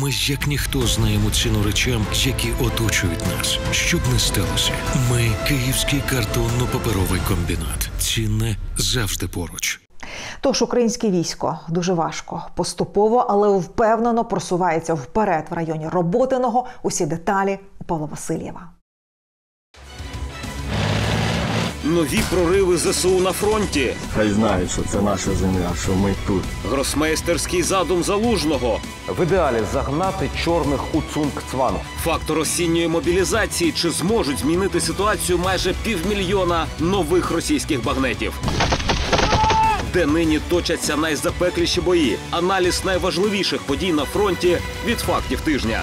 Ми як ніхто знаємо ціну речам, які оточують нас. Щоб не сталося, ми – Київський картонно-паперовий комбінат. Цінне завжди поруч. Тож українське військо дуже важко, поступово, але впевнено просувається вперед в районі Роботиного. Усі деталі у Павла Васильєва. Нові прориви ЗСУ на фронті. Хай знають, що це наша земля, що ми тут. Гросмейстерський задум Залужного. В ідеалі загнати чорних у цунгцванг. Фактор осінньої мобілізації. Чи зможуть змінити ситуацію майже 500 000 нових російських багнетів? Де нині точаться найзапекліші бої. Аналіз найважливіших подій на фронті від фактів тижня.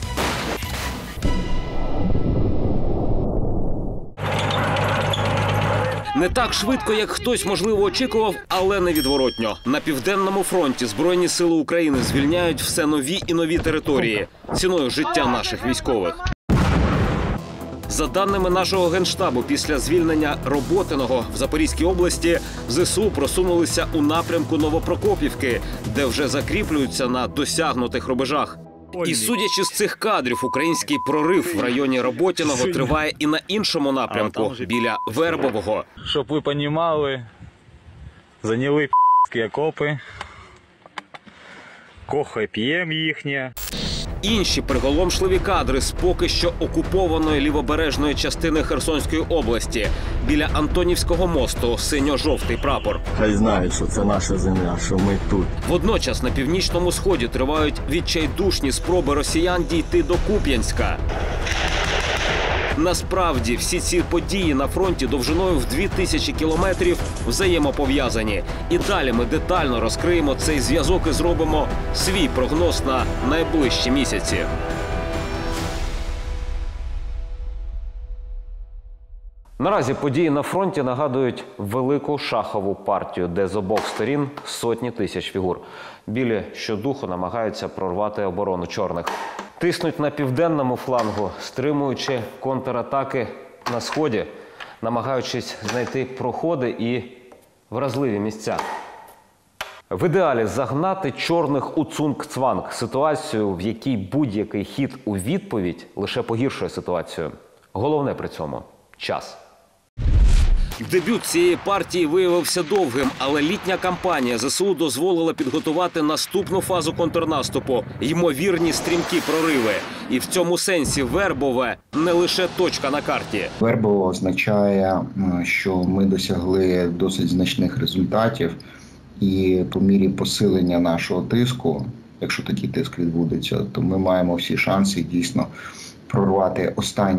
Не так швидко, як хтось, можливо, очікував, але невідворотньо. На Південному фронті Збройні сили України звільняють все нові і нові території ціною життя наших військових. За даними нашого Генштабу, після звільнення Роботиного в Запорізькій області ЗСУ просунулися у напрямку Новопрокопівки, де вже закріплюються на досягнутих рубежах. І судячи з цих кадрів, український прорив в районі Роботиного триває і на іншому напрямку, біля Вербового. Щоб ви розуміли, зайняли п***ські окопи, кохай п'єм їхнє. Інші приголомшливі кадри з поки що окупованої лівобережної частини Херсонської області. Біля Антонівського мосту синьо-жовтий прапор. Хай знають, що це наша земля, що ми тут. Водночас на північному сході тривають відчайдушні спроби росіян дійти до Куп'янська. Насправді, всі ці події на фронті довжиною в 2000 кілометрів взаємопов'язані. І далі ми детально розкриємо цей зв'язок і зробимо свій прогноз на найближчі місяці. Наразі події на фронті нагадують велику шахову партію, де з обох сторін сотні тисяч фігур. Білі щодуху намагаються прорвати оборону чорних. Тиснуть на південному флангу, стримуючи контратаки на сході, намагаючись знайти проходи і вразливі місця. В ідеалі загнати чорних у цунгцванг – ситуацію, в якій будь-який хід у відповідь лише погіршує ситуацію. Головне при цьому – час. Дебют цієї партії виявився довгим, але літня кампанія ЗСУ дозволила підготувати наступну фазу контрнаступу – ймовірні стрімкі прориви. І в цьому сенсі Вербове – не лише точка на карті. Вербове означає, що ми досягли досить значних результатів. І по мірі посилення нашого тиску, якщо такий тиск відбудеться, то ми маємо всі шанси дійсно прорвати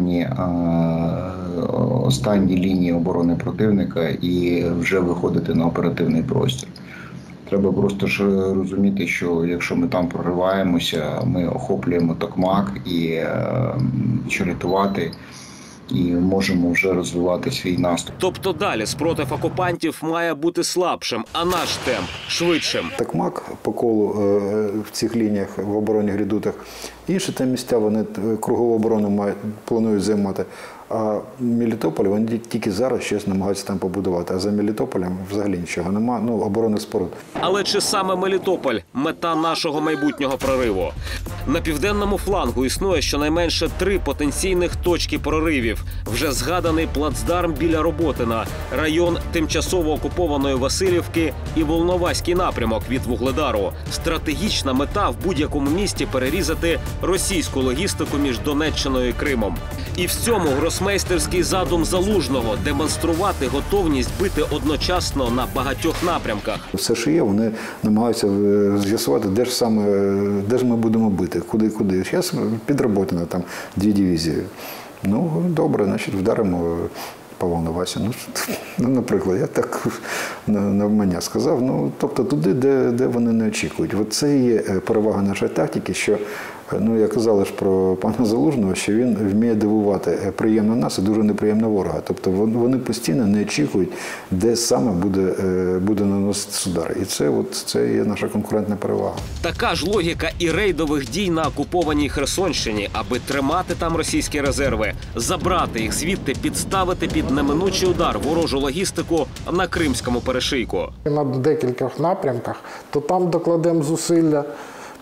останні лінії оборони противника і вже виходити на оперативний простір. Треба просто ж розуміти, що якщо ми там прориваємося, ми охоплюємо Токмак і рятувати, і можемо вже розвивати свій наступ. Тобто далі спротив окупантів має бути слабшим, а наш темп – швидшим. Токмак по колу в цих лініях в обороні Грідутах. Інші там місця вони кругову оборону планують займати. А Мелітополь вони тільки зараз щось намагаються там побудувати. А за Мелітополем взагалі нічого нема, оборонних споруд. Але чи саме Мелітополь – мета нашого майбутнього прориву? На південному флангу існує щонайменше 3 потенційних точки проривів. Вже згаданий плацдарм біля Роботина, район тимчасово окупованої Василівки і Волноваський напрямок від Вугледару. Стратегічна мета в будь-якому місті перерізати російську логістику між Донеччиною і Кримом. І в цьому гросмейстерський задум Залужного – демонструвати готовність бити одночасно на багатьох напрямках. Все, що є, вони намагаються з'ясувати, де ж ми будемо бити, куди. Зараз під Роботино, там 2 дивізії. Добре, значить вдаримо по Волновасі. Наприклад, я так навмання сказав. Тобто туди, де вони не очікують. Це і є перевага нашої тактики, що, я казав ж про пана Залужного, що він вміє дивувати приємно нас і дуже неприємно ворога. Тобто вони постійно не очікують, де саме буде наноситися удар. І це є наша конкурентна перевага. Така ж логіка і рейдових дій на окупованій Херсонщині, аби тримати там російські резерви, забрати їх звідти, підставити під неминучий удар ворожу логістику на Кримському перешийку. На декількох напрямках, то там докладемо зусилля,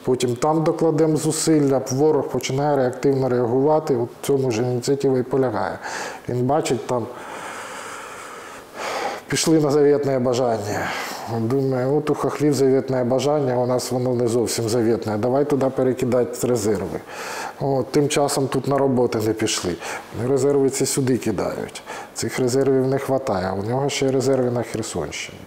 потім там докладемо зусилля, ворог починає реактивно реагувати, от в цьому ж ініціатива і полягає. Він бачить там, пішли на завітне бажання. Думаю, от у хохлів завітне бажання, у нас воно не зовсім завітне, давай туди перекидати резерви. От, тим часом тут на роботи не пішли. Резерви ці сюди кидають. Цих резервів не вистачає, у нього ще резерви на Херсонщині.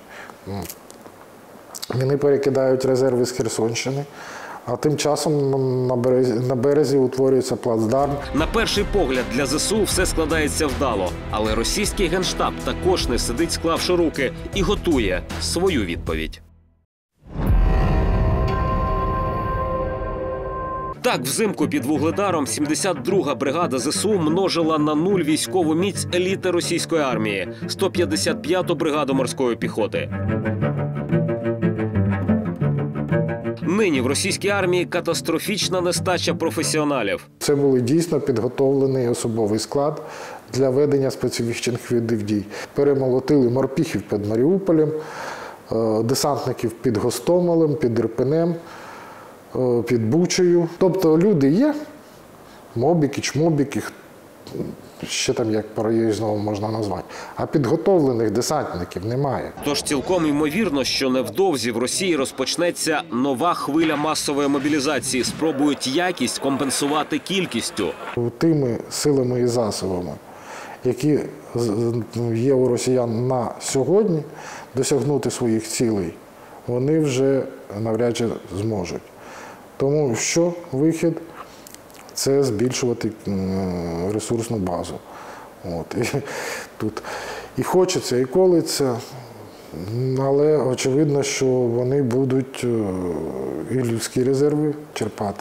Вони перекидають резерви з Херсонщини, а тим часом на березі утворюється плацдарм. На перший погляд для ЗСУ все складається вдало. Але російський генштаб також не сидить, склавши руки, і готує свою відповідь. Так, взимку під Вугледаром 72-га бригада ЗСУ множила на нуль військову міць еліти російської армії – 155-ту бригаду морської піхоти. Нині в російській армії катастрофічна нестача професіоналів. Це був дійсно підготовлений особовий склад для ведення специфічних видів дій. Перемолотили морпіхів під Маріуполем, десантників під Гостомелем, під Ірпенем, під Бучею. Тобто люди є, мобіки, чмобіки, ще там як по-різному можна назвати. А підготовлених десантників немає. Тож цілком ймовірно, що невдовзі в Росії розпочнеться нова хвиля масової мобілізації. Спробують якість компенсувати кількістю. Тими силами і засобами, які є у росіян на сьогодні, досягнути своїх цілей, вони вже навряд чи зможуть. Тому що вихід – це збільшувати ресурсну базу. От. Тут і хочеться, і колиться, але очевидно, що вони будуть і людські резерви черпати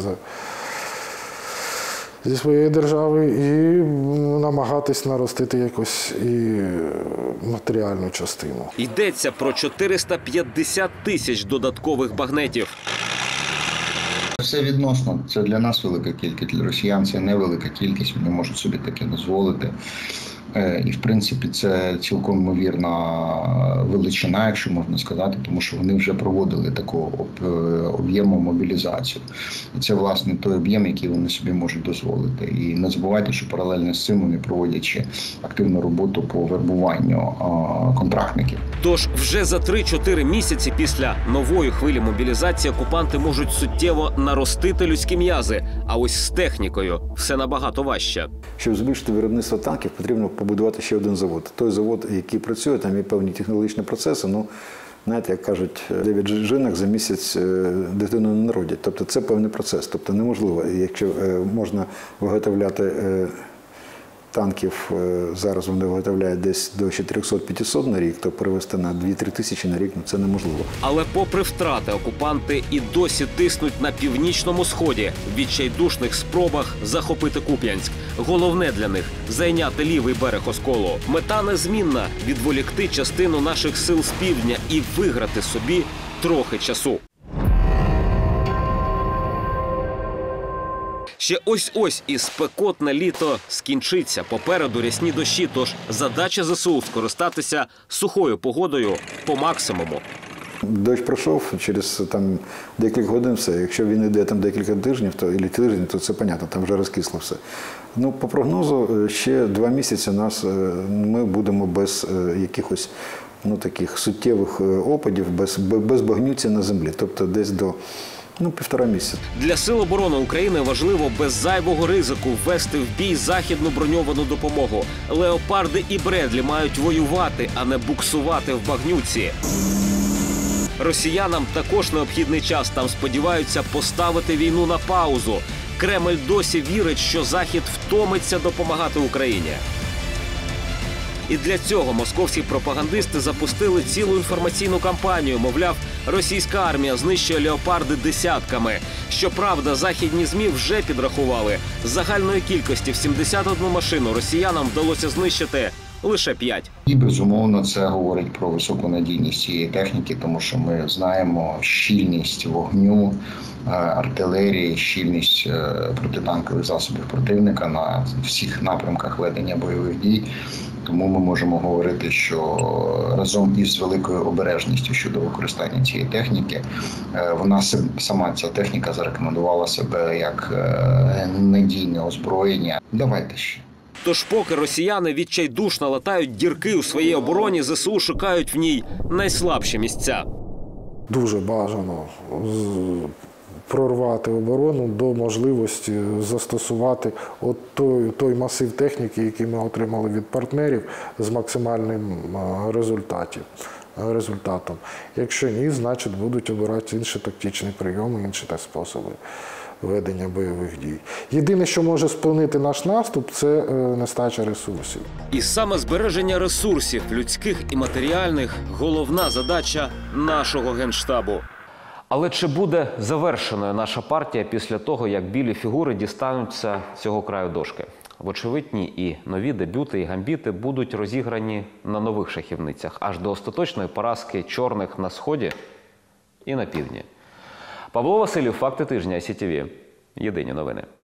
зі своєї держави і намагатись наростити якось і матеріальну частину. Йдеться про 450 тисяч додаткових багнетів. Все відносно. Це для нас велика кількість, для росіян це невелика кількість, вони можуть собі таке дозволити. І, в принципі, це цілком ймовірна величина, якщо можна сказати, тому що вони вже проводили таку об'ємну мобілізацію. І це, власне, той об'єм, який вони собі можуть дозволити. І не забувайте, що паралельно з цим вони проводять ще активну роботу по вербуванню контрактників. Тож вже за 3-4 місяці після нової хвилі мобілізації окупанти можуть суттєво наростити людські м'язи. А ось з технікою все набагато важче. Щоб збільшити виробництво танків, потрібно побудувати ще один завод. Той завод, який працює, там є певні технологічні процеси, ну, знаєте, як кажуть, 9 жінок за місяць дитину не народять. Тобто це певний процес. Тобто неможливо, якщо можна виготовляти танків, зараз вони виготовляють десь до 400-500 на рік, то перевести на 2-3 тисячі на рік, ну, це неможливо. Але попри втрати, окупанти і досі тиснуть на північному сході в відчайдушних спробах захопити Куп'янськ. Головне для них – зайняти лівий берег Осколу. Мета незмінна – відволікти частину наших сил з півдня і виграти собі трохи часу. Ще ось-ось і спекотне літо скінчиться. Попереду рясні дощі, тож задача ЗСУ – скористатися сухою погодою по максимуму. Дощ пройшов, через там декілька годин все. Якщо він йде там декілька тижнів, то це понятно, там вже розкисло все. Ну, по прогнозу, ще 2 місяці ми будемо без якихось таких суттєвих опадів, без багнюці на землі. Тобто десь до 1,5 місяця. Для Сил оборони України важливо без зайвого ризику ввести в бій західну броньовану допомогу. Леопарди і Бредлі мають воювати, а не буксувати в багнюці. Росіянам також необхідний час. Там сподіваються поставити війну на паузу. Кремль досі вірить, що Захід втомиться допомагати Україні. І для цього московські пропагандисти запустили цілу інформаційну кампанію. Мовляв, російська армія знищує леопарди десятками. Щоправда, західні ЗМІ вже підрахували. З загальної кількості в 71 машину росіянам вдалося знищити лише 5. І, безумовно, це говорить про високу надійність цієї техніки, тому що ми знаємо щільність вогню, артилерії, щільність протитанкових засобів противника на всіх напрямках ведення бойових дій. Тому ми можемо говорити, що разом із великою обережністю щодо використання цієї техніки, вона сама ця техніка зарекомендувала себе як надійне озброєння. Давайте ще. Тож поки росіяни відчайдушно латають дірки у своїй обороні, ЗСУ шукають в ній найслабші місця. Дуже бажано прорвати оборону до можливості застосувати той масив техніки, який ми отримали від партнерів, з максимальним результатом. Якщо ні, значить будуть обирати інші тактичні прийоми, інші способи ведення бойових дій. Єдине, що може спинити наш наступ, це нестача ресурсів. І саме збереження ресурсів, людських і матеріальних – головна задача нашого Генштабу. Але чи буде завершеною наша партія після того, як білі фігури дістануться цього краю дошки? Вочевидь, ні. І нові дебюти і гамбіти будуть розіграні на нових шахівницях, аж до остаточної поразки чорних на Сході і на Півдні. Павло Васильєв, «Факти тижня», ICTV. Єдині новини.